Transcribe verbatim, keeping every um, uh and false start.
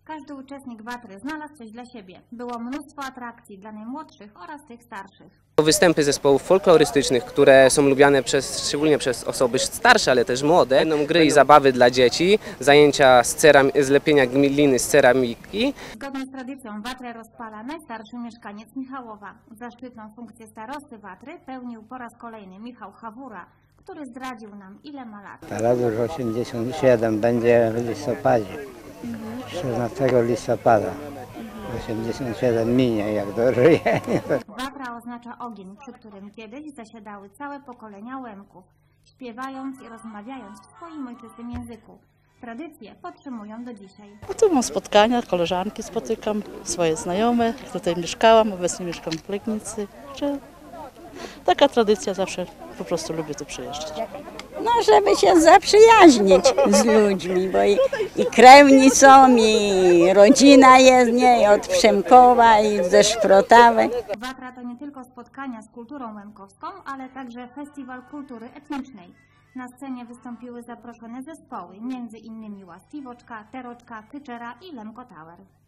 Każdy uczestnik Watry znalazł coś dla siebie. Było mnóstwo atrakcji dla najmłodszych oraz tych starszych. Występy zespołów folklorystycznych, które są lubiane przez, szczególnie przez osoby starsze, ale też młode. Będą gry i zabawy dla dzieci, zajęcia z, ceram, z lepienia gliny z ceramiki. Zgodnie z tradycją Watrę rozpala najstarszy mieszkaniec Michałowa. Zaszczytną funkcję starosty Watry pełnił po raz kolejny Michał Hawura, który zdradził nam, ile ma lat. Teraz już osiemdziesiąt siedem, będzie w listopadzie, szesnastego listopada. osiemdziesiąt siedem minie, jak dożyje. Watra oznacza ogień, przy którym kiedyś zasiadały całe pokolenia Łemków, śpiewając i rozmawiając w swoim ojczystym języku. Tradycje podtrzymują do dzisiaj. No tu mam spotkania, koleżanki spotykam, swoje znajome. Tutaj mieszkałam, obecnie mieszkam w Legnicy. Taka tradycja, zawsze po prostu lubię tu przyjeżdżać. No, żeby się zaprzyjaźnić z ludźmi, bo i, i krewni są, i rodzina jest, nie, i od Przemkowa, i ze Szprotawy. Watra to nie tylko spotkania z kulturą łemkowską, ale także festiwal kultury etnicznej. Na scenie wystąpiły zaproszone zespoły, między innymi Łastiwoczka, Teroczka, Kyczera i Lemko Tower.